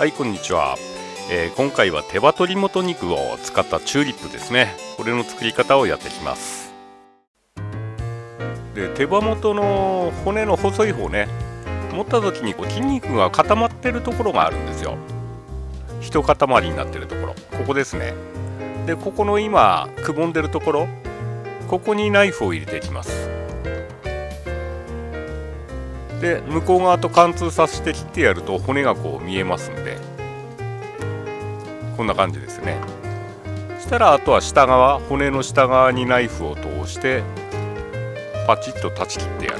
はい、こんにちは。今回は手羽鶏もと肉を使ったチューリップですね。これの作り方をやっていきます。で、手羽元の骨の細い方ね、持った時に筋肉が固まってるところがあるんですよ。一塊になってるところ、ここですね。で、ここの今くぼんでるところ、ここにナイフを入れていきます。で、向こう側と貫通させて切ってやると骨が見えますんで、こんな感じですね。そしたらあとは下側、骨の下側にナイフを通してパチッと断ち切ってやる。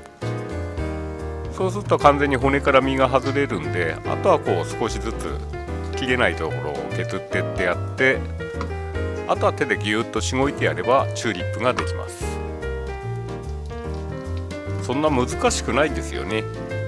そうすると完全に骨から身が外れるんで、あとは少しずつ切れないところを削ってってやって、あとは手でギュッとしごいてやればチューリップができます。そんな難しくないですよね。で、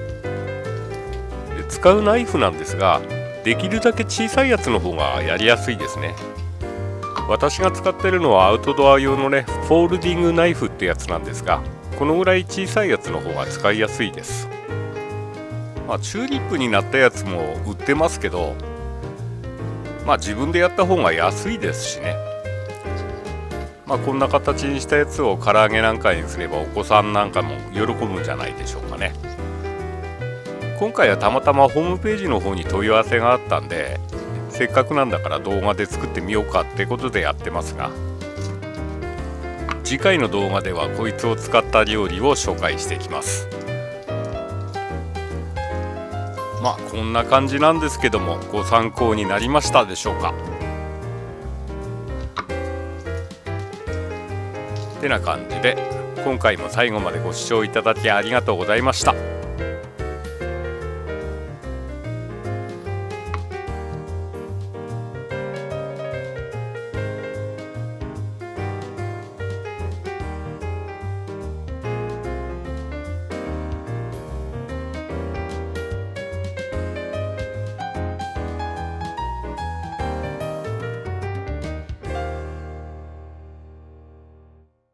使うナイフなんですが、できるだけ小さいやつの方がやりやすいですね。私が使ってるのはアウトドア用のね、フォールディングナイフってやつなんですが、このぐらい小さいやつの方が使いやすいです。チューリップになったやつも売ってますけど、自分でやった方が安いですしね。こんな形にしたやつを唐揚げなんかにすればお子さんなんかも喜ぶんじゃないでしょうかね。今回はたまたまホームページの方に問い合わせがあったんで、せっかくなんだから動画で作ってみようかってことでやってますが、次回の動画ではこいつを使った料理を紹介していきます。こんな感じなんですけども、ご参考になりましたでしょうか。てな感じで、今回も最後までご視聴いただきありがとうございました。